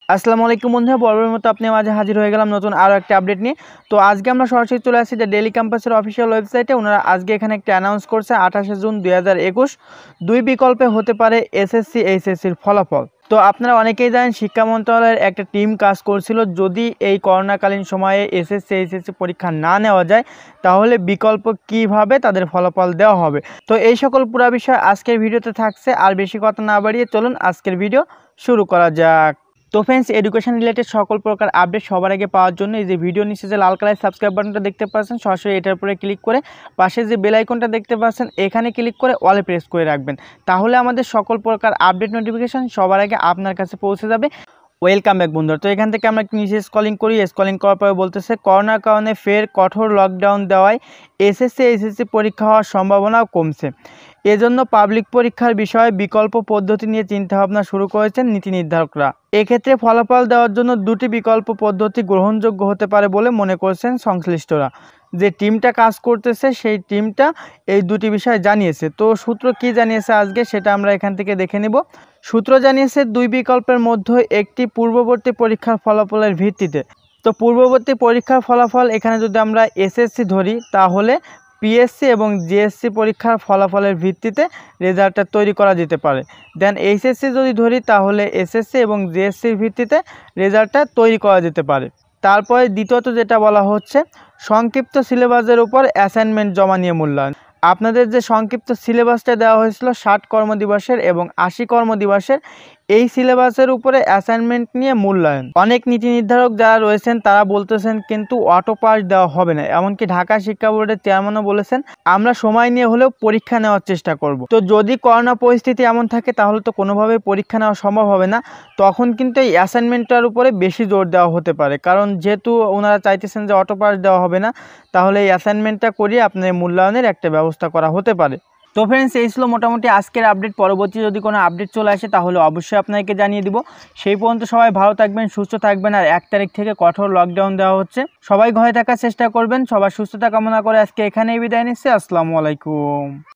আসসালামু আলাইকুম বন্ধুরা, বরাবরের মতো আপনার মাঝে হাজির হয়ে গেলাম নতুন আরও একটা আপডেট নিয়ে। তো আজকে আমরা সরাসরি চলে আসছি যে ডেইলি ক্যাম্পাসের অফিসিয়াল ওয়েবসাইটে। ওনারা আজকে এখানে একটা অ্যানাউন্স করছে 28 জুন 2021 দুই বিকল্পে হতে পারে এসএসসি এইচএসসির ফলাফল। তো আপনারা অনেকেই জানেন শিক্ষা মন্ত্রণালয়ের একটা টিম কাজ করছিল, যদি এই করোনাকালীন সময়ে এসএসসি এইচএসসি পরীক্ষা না নেওয়া যায় তাহলে বিকল্প কিভাবে তাদের ফলাফল দেওয়া হবে। তো এই সকল পুরো বিষয় আজকের ভিডিওতে থাকছে। আর বেশি কথা না বাড়িয়ে চলুন আজকের ভিডিও শুরু করা যাক। তো ফ্রেন্ডস, এডুকেশন রিলেটেড সকল প্রকার আপডেট সবার আগে পাওয়ার জন্য এই যে ভিডিও নিচে যে লাল কালার সাবস্ক্রাইব বাটনটা দেখতে পাচ্ছেন, সরাসরি এটার উপরে ক্লিক করে পাশে যে বেল আইকনটা দেখতে পাচ্ছেন এখানে ক্লিক করে অলে প্রেস করে রাখবেন। তাহলে আমাদের সকল প্রকার আপডেট নোটিফিকেশন সবার আগে আপনার কাছে পৌঁছে যাবে। ওয়েলকাম ব্যাক বন্ধুরা। তো এখান থেকে আমরা নিচে স্ক্রলিং করি। স্ক্রলিং করার পরে বলতেছে করোনার কারণে ফের কঠোর লকডাউন দেওয়ায় এসএসসি এইচএসসি পরীক্ষা হওয়ার সম্ভাবনাও কমছে। এজন্য পাবলিক পরীক্ষার বিষয়ে বিকল্প পদ্ধতি নিয়ে চিন্তাভাবনা শুরু করেছেন নীতি নির্ধারকরা। এক্ষেত্রে ফলাফল দেওয়ার জন্য দুটি বিকল্প পদ্ধতি গ্রহণযোগ্য হতে পারে বলে মনে করছেন সংশ্লিষ্টরা। যে টিমটা কাজ করতেছে সেই টিমটা এই দুটি বিষয় জানিয়েছে। তো সূত্র কি জানিয়েছে আজকে সেটা আমরা এখান থেকে দেখে নেব। সূত্র জানিয়েছে দুই বিকল্পের মধ্যে একটি পূর্ববর্তী পরীক্ষার ফলাফলের ভিত্তিতে। তো পূর্ববর্তী পরীক্ষার ফলাফল এখানে যদি আমরা এসএসসি ধরি তাহলে পিএসসি এবং জিএসসি পরীক্ষার ফলাফলের ভিত্তিতে রেজাল্টটা তৈরি করা যেতে পারে। দেন এইচএসসি যদি ধরি তাহলে এসএসসি এবং জিএসসির ভিত্তিতে রেজাল্টটা তৈরি করা যেতে পারে। তারপরে দ্বিতীয়ত যেটা বলা হচ্ছে সংক্ষিপ্ত সিলেবাসের উপর অ্যাসাইনমেন্ট জমা নিয়ে মূল্যায়ন। আপনাদের যে সংক্ষিপ্ত সিলেবাসটা দেওয়া হয়েছিল 60 কর্মদিবসের এবং 80 কর্মদিবসের, এই সিলেবাসের উপরে অ্যাসাইনমেন্ট নিয়ে মূল্যায়ন। অনেক নীতি নির্ধারক যারা রয়েছেন তারা বলতেছেন কিন্তু অটো পাস দেওয়া হবে না। এমনকি ঢাকা শিক্ষা বোর্ডের চেয়ারম্যানও বলেছেন আমরা সময় নিয়ে হলেও পরীক্ষা নেওয়ার চেষ্টা করব। তো যদি করোনা পরিস্থিতি এমন থাকে তাহলে তো কোনোভাবেই পরীক্ষা নেওয়া সম্ভব হবে না। তখন কিন্তু এই অ্যাসাইনমেন্টটার উপরে বেশি জোর দেওয়া হতে পারে, কারণ যেহেতু ওনারা চাইতেছেন যে অটো পাস দেওয়া হবে না, তাহলে এই অ্যাসাইনমেন্টটা করিয়ে আপনার মূল্যায়নের একটা ব্যবস্থা করা হতে পারে। তো ফ্রেন্ডস, এই ছিল মোটামুটি আজকের আপডেট। পরবর্তী যদি কোনো আপডেট চলে আসে তাহলে অবশ্যই আপনাকে জানিয়ে দিব। সেই পর্যন্ত সবাই ভালো থাকবেন, সুস্থ থাকবেন। আর 1 তারিখ থেকে কঠোর লকডাউন দেওয়া হচ্ছে, সবাই ঘরে থাকার চেষ্টা করবেন। সবার সুস্থতা কামনা করে আজকে এখানেই বিদায় নিচ্ছি। আসসালামু আলাইকুম।